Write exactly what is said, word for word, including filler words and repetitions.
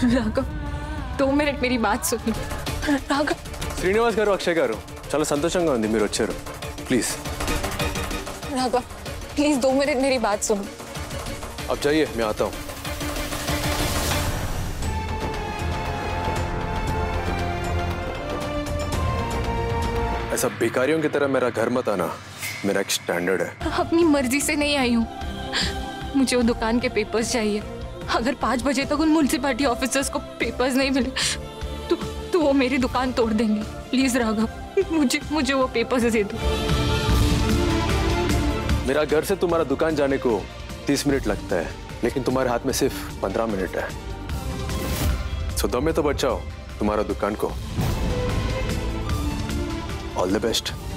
राघव, दो मिनट मेरी बात सुनो। राघव, శ్రీనివాస్ గారు, అక్షయ్ గారు, చాలా సంతోషంగా ఉంది మీరు వచ్చారు. ప్లీజ్ राघव, प्लीज दो मिनट मेरी बात सुनो। अब जाइए, मैं आता हूँ. ऐसा भिखारियों की तरह मेरा घर मत आना, मेरा एक स्टैंडर्ड है. अपनी मर्जी से नहीं आई हूँ, मुझे वो दुकान के पेपर्स चाहिए। अगर पाँच बजे तक उन म्युनिसिपैलिटी ऑफिसर्स को पेपर्स नहीं मिले तो तो वो मेरी दुकान तोड़ देंगे। प्लीज राघव, मुझे मुझे वो पेपर्स दे दो। मेरा घर से तुम्हारा दुकान जाने को तीस मिनट लगता है, लेकिन तुम्हारे हाथ में सिर्फ पंद्रह मिनट है। सो दो में तो बचाओ तुम्हारा दुकान को। All the best.